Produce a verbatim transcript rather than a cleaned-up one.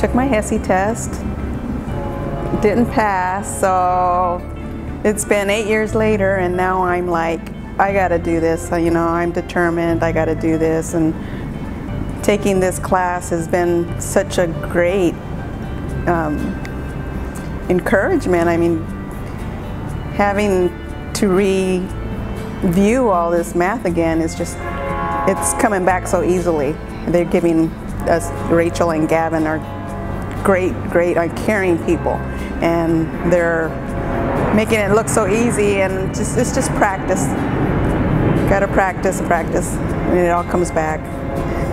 took my HESI test, didn't pass, so it's been eight years later, and now I'm like, I gotta do this. So, you know, I'm determined, I gotta do this, and taking this class has been such a great um, encouragement. I mean, having to review all this math again is just, it's coming back so easily. They're giving us, Rachel and Gavin are great, great, uh, caring people, and they're making it look so easy, and just, it's just practice. Gotta practice, practice, and it all comes back.